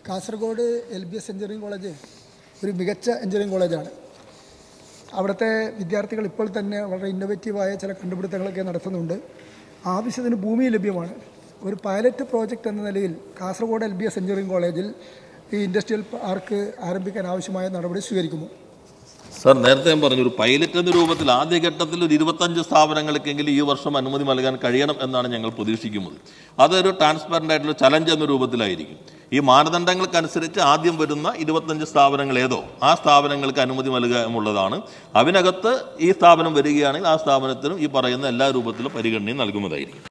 Kasaragod LBS engineering college ഒരു മികച്ച engineering കോളേജാണ്. അവിടുത്തെ വിദ്യാർത്ഥികൾ ഇപ്പോൾ തന്നെ വളരെ ഇന്നോവേറ്റീവായ ചില കണ്ടുപിടുത്തങ്ങളൊക്കെ നടത്തുന്നുണ്ട്. ആവശ്യത്തിന് ഭൂമി ലഭ്യമാണ്. ഒരു പൈലറ്റ് പ്രോജക്റ്റ് എന്ന നിലയിൽ കാസർഗോഡ് LBS എഞ്ചിനീയറിംഗ് കോളേജിൽ ഈ ഇൻഡസ്ട്രിയൽ പാർക്ക് ആരംഭിക്കാൻ ആവശ്യമായ നടപടി സ്വീകരിക്കുമോ? സർ, നേരത്തെ ഞാൻ പറഞ്ഞു, ഒരു പൈലറ്റ് എന്ന രൂപത്തിൽ ആദ്യഘട്ടത്തിൽ ഒരു 25 സ്ഥാപനങ്ങൾക്കെങ്കിലും ഈ വർഷം അനുമതി നൽകാൻ കഴിയണം എന്നാണ് ഞങ്ങൾ പ്രതീക്ഷിക്കുന്നത്. അതൊരു ട്രാൻസ്പെറൻ്റ് ആയിട്ടുള്ള ചലഞ്ച് എന്ന രൂപത്തിലായിരിക്കും. ഈ മാനദണ്ഡങ്ങൾക്കനുസരിച്ച് ആദ്യം വരുന്ന 25 സ്ഥാപനങ്ങൾ ഏതോ ആ സ്ഥാപനങ്ങൾക്ക് അനുമതി നൽകുക എന്നുള്ളതാണ്. അതിനകത്ത് ഈ സ്ഥാപനം വരികയാണെങ്കിൽ ആ സ്ഥാപനത്തിനും ഈ പറയുന്ന എല്ലാ രൂപത്തിലും പരിഗണനയും നൽകുന്നതായിരിക്കും.